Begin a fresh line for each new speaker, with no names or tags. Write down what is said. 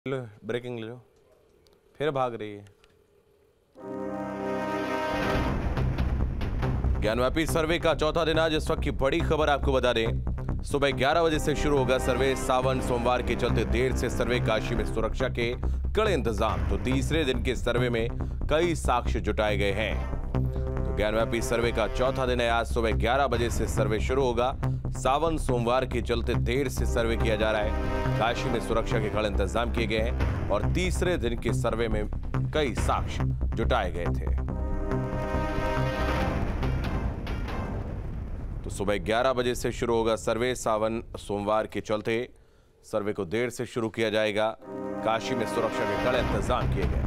Breaking ले लो, फिर भाग रही है। ज्ञानव्यापी सर्वे का चौथा दिन आज। इस वक्त की बड़ी खबर आपको बता दें, सुबह 11 बजे से शुरू होगा सर्वे। सावन सोमवार के चलते देर से सर्वे। काशी में सुरक्षा के कड़े इंतजाम। तो तीसरे दिन के सर्वे में कई साक्ष्य जुटाए गए हैं। तो ज्ञानव्यापी सर्वे का चौथा दिन है आज। सुबह 11 बजे से सर्वे शुरू होगा। सावन सोमवार के चलते देर से सर्वे किया जा रहा है। काशी में सुरक्षा के कड़े इंतजाम किए गए हैं और तीसरे दिन के सर्वे में कई साक्ष्य जुटाए गए थे। तो सुबह 11 बजे से शुरू होगा सर्वे। सावन सोमवार के चलते सर्वे को देर से शुरू किया जाएगा। काशी में सुरक्षा के कड़े इंतजाम किए गए।